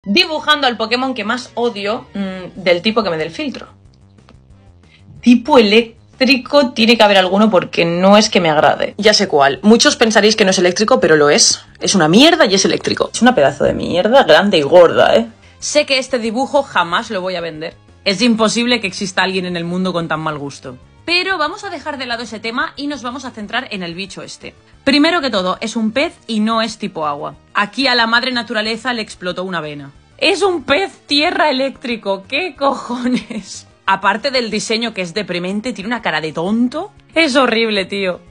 Dibujando al Pokémon que más odio, del tipo que me dé el filtro. Tipo eléctrico tiene que haber alguno porque no es que me agrade. Ya sé cuál. Muchos pensaréis que no es eléctrico, pero lo es. Es una mierda y es eléctrico. Es una pedazo de mierda grande y gorda, ¿eh? Sé que este dibujo jamás lo voy a vender. Es imposible que exista alguien en el mundo con tan mal gusto. Pero vamos a dejar de lado ese tema y nos vamos a centrar en el bicho este. Primero que todo, es un pez y no es tipo agua. Aquí a la madre naturaleza le explotó una vena. Es un pez tierra eléctrico, ¿qué cojones? Aparte del diseño que es deprimente, tiene una cara de tonto. Es horrible, tío.